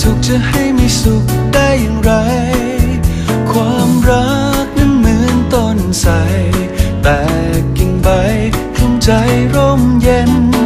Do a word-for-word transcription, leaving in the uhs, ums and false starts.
ทุกข์จะให้มีสุขได้อย่างไรความรักนั้นเหมือนต้นไทรแตกกิ่งใบคลุมใจร่มเย็น